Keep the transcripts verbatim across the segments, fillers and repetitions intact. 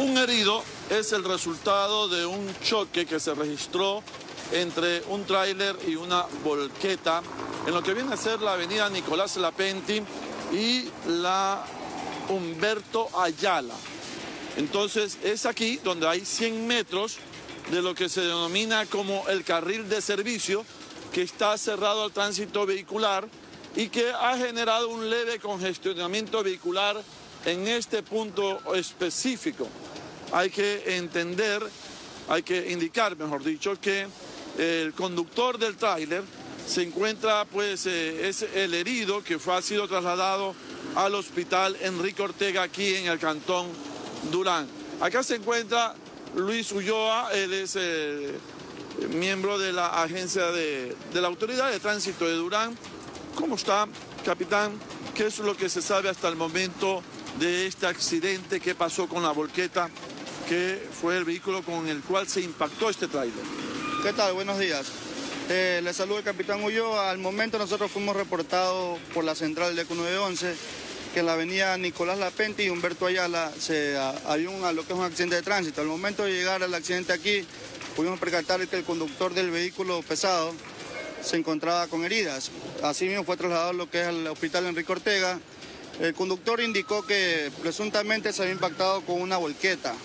Un herido es el resultado de un choque que se registró entre un tráiler y una volqueta en lo que viene a ser la avenida Nicolás Lapenti y la Humberto Ayala. Entonces es aquí donde hay cien metros de lo que se denomina como el carril de servicio, que está cerrado al tránsito vehicular y que ha generado un leve congestionamiento vehicular en este punto específico. Hay que entender, hay que indicar, mejor dicho, que el conductor del tráiler se encuentra, pues, eh, es el herido que fue, ha sido trasladado al hospital Enrique Ortega aquí en el Cantón Durán. Acá se encuentra Luis Ulloa, él es eh, miembro de la agencia de, de la Autoridad de Tránsito de Durán. ¿Cómo está, capitán? ¿Qué es lo que se sabe hasta el momento de este accidente? ¿Qué pasó con la volqueta, que fue el vehículo con el cual se impactó este tráiler? ¿Qué tal? Buenos días. Eh, le saludo el capitán Ulloa. Al momento nosotros fuimos reportados por la central de E C U nueve once que en la avenida Nicolás Lapenti y Humberto Ayala se, a, hay un, a lo que es un accidente de tránsito. Al momento de llegar al accidente aquí, pudimos percatar que el conductor del vehículo pesado se encontraba con heridas. Así mismo fue trasladado a lo que es el hospital Enrique Ortega. El conductor indicó que presuntamente se había impactado con una volqueta,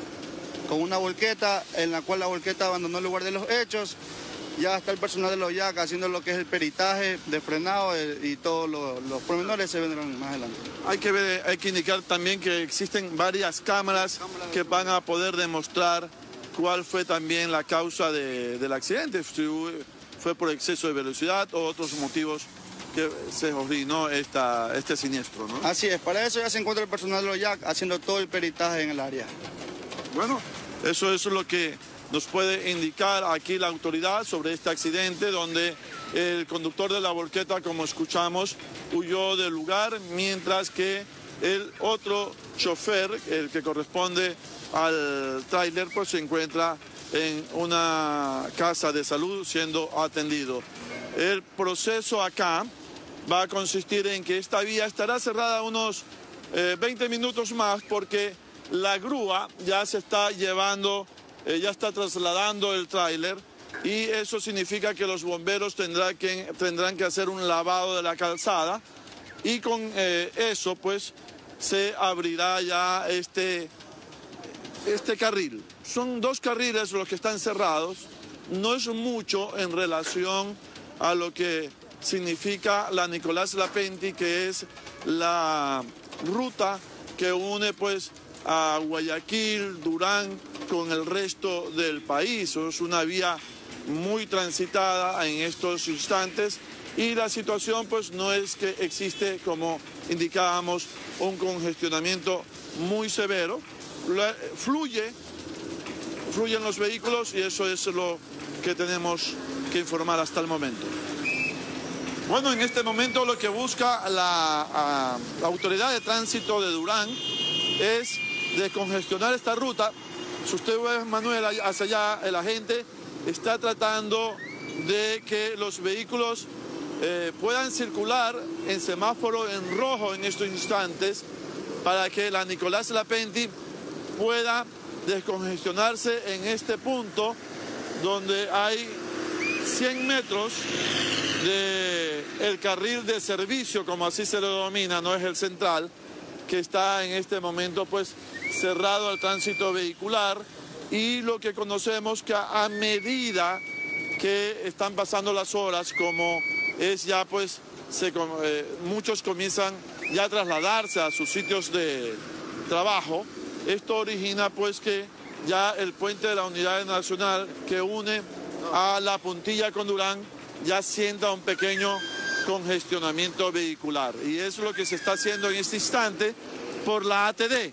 con una volqueta en la cual la volqueta abandonó el lugar de los hechos. Ya está el personal de los Y A C haciendo lo que es el peritaje de frenado y todos los, los pormenores se vendrán más adelante. Hay que ver, hay que indicar también que existen varias cámaras, cámaras que van a poder demostrar cuál fue también la causa de, del accidente, si fue por exceso de velocidad o otros motivos que se orinó esta, este siniestro, ¿no? Así es, para eso ya se encuentra el personal de los Y A C haciendo todo el peritaje en el área. Bueno, eso es lo que nos puede indicar aquí la autoridad sobre este accidente, donde el conductor de la volqueta, como escuchamos, huyó del lugar, mientras que el otro chofer, el que corresponde al tráiler, pues se encuentra en una casa de salud siendo atendido. El proceso acá va a consistir en que esta vía estará cerrada unos eh, veinte minutos más, porque la grúa ya se está llevando, eh, ya está trasladando el tráiler, y eso significa que los bomberos tendrán que, tendrán que hacer un lavado de la calzada, y con eh, eso pues se abrirá ya este, este carril. Son dos carriles los que están cerrados, no es mucho en relación a lo que significa la Nicolás Lapenti, que es la ruta que une pues a Guayaquil, Durán con el resto del país. Es una vía muy transitada en estos instantes y la situación pues no es que existe, como indicábamos, un congestionamiento muy severo. Fluye, fluyen los vehículos y eso es lo que tenemos que informar hasta el momento. Bueno, en este momento lo que busca la, a, la Autoridad de Tránsito de Durán es descongestionar esta ruta. Si usted ve, Manuel, hacia allá, el agente está tratando de que los vehículos eh, puedan circular en semáforo en rojo en estos instantes, para que la Nicolás Lapenti pueda descongestionarse en este punto donde hay cien metros del carril de servicio, como así se lo denomina, no es el central, que está en este momento pues cerrado al tránsito vehicular, y lo que conocemos que a, a medida que están pasando las horas, como es ya pues, se, eh, muchos comienzan ya a trasladarse a sus sitios de trabajo. Esto origina pues que ya el puente de la Unidad Nacional que une a La Puntilla con Durán ya sienta un pequeño congestionamiento vehicular, y eso es lo que se está haciendo en este instante por la A T D.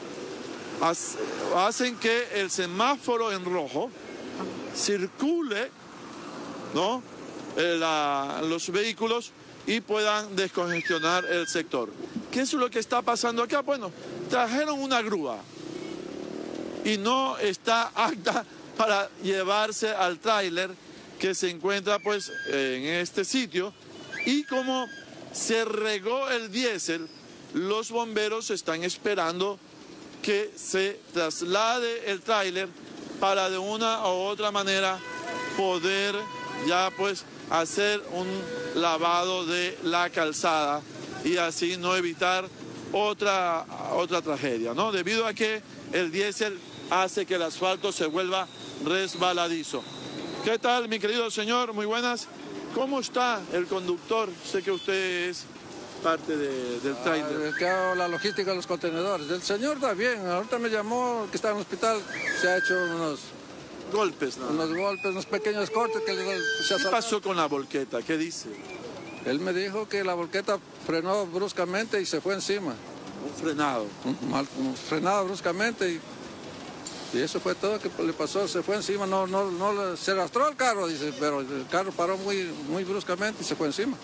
Hacen que el semáforo en rojo circule, ¿no?, eh, la, los vehículos y puedan descongestionar el sector. ¿Qué es lo que está pasando acá? Bueno, trajeron una grúa y no está apta para llevarse al tráiler que se encuentra pues en este sitio, y como se regó el diésel, los bomberos están esperando que se traslade el tráiler para de una u otra manera poder ya pues hacer un lavado de la calzada y así no evitar otra, otra tragedia, ¿no? Debido a que el diésel hace que el asfalto se vuelva resbaladizo. ¿Qué tal, mi querido señor? Muy buenas. ¿Cómo está el conductor? Sé que usted es parte de, del tráiler. Ah, que hago la logística de los contenedores. El señor está bien. Ahorita me llamó que está en el hospital. Se ha hecho unos golpes, ¿no? Unos golpes, unos pequeños cortes que le se ¿Qué pasó con la volqueta? ¿Qué dice? Él me dijo que la volqueta frenó bruscamente y se fue encima. Un frenado. Un, mal, un frenado bruscamente y, y eso fue todo que le pasó. Se fue encima, no, no, no se arrastró el carro, dice, pero el carro paró muy, muy bruscamente y se fue encima.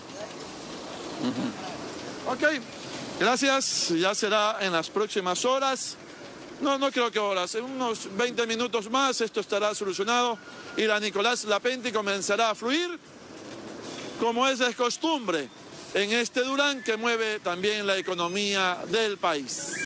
Uh-huh. Ok, gracias. Ya será en las próximas horas. No, no creo que horas, en unos veinte minutos más esto estará solucionado y la Nicolás Lapenti comenzará a fluir como es de costumbre en este Durán que mueve también la economía del país.